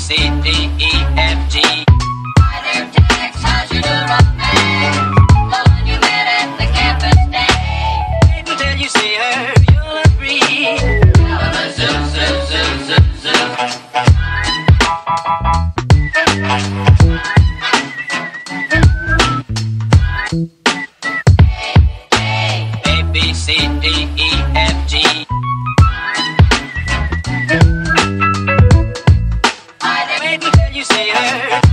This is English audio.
C, D, E, F, G. Hi there, Tex, how's your neurospace? The one you met at the campus day. Wait until you see her, you'll agree. Zoo, zoo, zoo, zoo, zoo. A, B, C, D, E, F, G. Hi there. Wait until you see her,